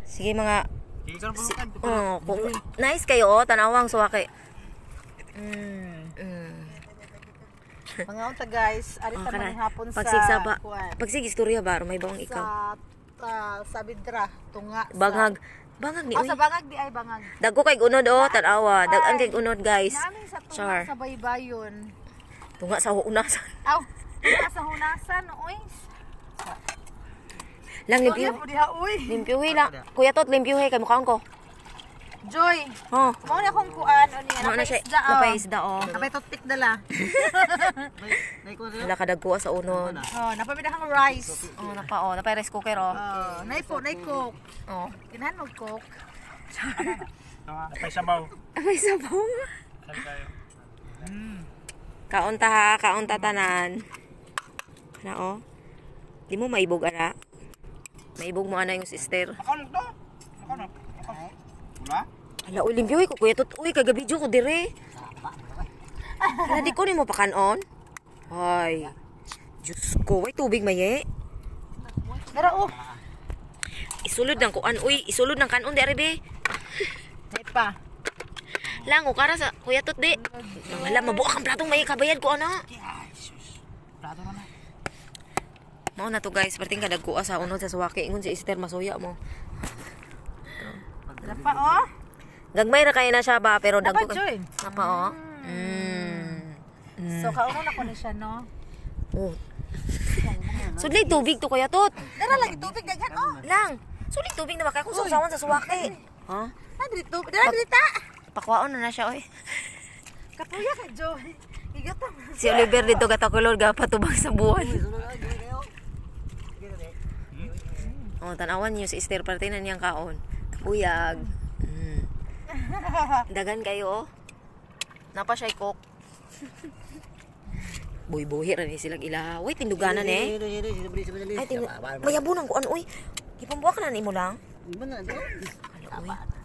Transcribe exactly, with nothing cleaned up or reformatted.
Sige mga Si, oh, kung nice kayo oh, tanawang suwaki. Mm. Mm. Mga unta guys, ari Oh, ta kana. man hapon sa Pagsig sa ba, kuan. pagsig istorya ba may bawang ikaw. Sa uh, sa Bidra, tunga sa Bangag. Bangag ni Oh, uy. sa bangag di ay bangag. Dagko kay unod oh, tanawa. Dagan kay unod guys. Namin sa tunga Char. sa baybayon. Tunga sa unasan. Aw, tunga sa hunasan, oy. Lang limpyo. Limpyo diha, uy. Limpyuhi lang. Kuya Tot, limpyuhi kay mukhaon ko. Joy. Oh. Mao na akong kuan o niya. Mo na siya. Napaisda, oh. Napaisda oh. Kapay toothpick dala. Wala ka dagko sa unod. Oh, napamida kang rice. Oh, napa oh, napa rice cooker oh. Oh, nay po, nay cook. Oh. Ginahan mo cook. May sabaw. May sabaw. Saan tayo? Kaunta ha, kaunta tanan. Na oh. Di mo maibog ana. Maibog mo ana yung sister. Makan to. Makan. Wala? Hala, uy, limpyo ko, kuya Tot. Uy, kagabidyo ko dire. Hala, di ko ni mo pakanon. Ay. Diyos ko, ay tubig maye. Pero oh, Isulod ng kuan, uy, isulod ng kanon di aribe. nay pa. Lang, ukara sa kuya Tot di. Wala, mabuak ang platong maye, kabayad ko ana. Plato na na. Mao na to guys, perting kadag kuha sa unod sa suwaki. Ingon si Esther, masuya mo. Wala pa oh. Gagmay ra kay na siya ba, pero dagko Dapat, kay. Joy. Napa oh. Mm. Mm. So kauno na ko ni siya no. Oh. Sudlay tubig to kuya Tot. Dara lagi tubig daghan oh. Lang. Sudlay tubig na makay kung sausawan sa suwaki. Ha? Na dito, dara dito. Pakwaon na na siya oy. Kapuya ka Joy. Igatam. Si Oliver dito gatakulor ga patubang sa buwan. Oh, tanawan niyo si Esther parte na niyang kaon. Kapuyag. Mm. Dagan kayo oh. Napa siya cook. Buhi-buhi ra ni silang ilaha. Uy, tinduganan eh. Ay, tindu... Mayabunang ko ano, uy. Ipambuak na ni mo lang. Iba na, Ano, uy.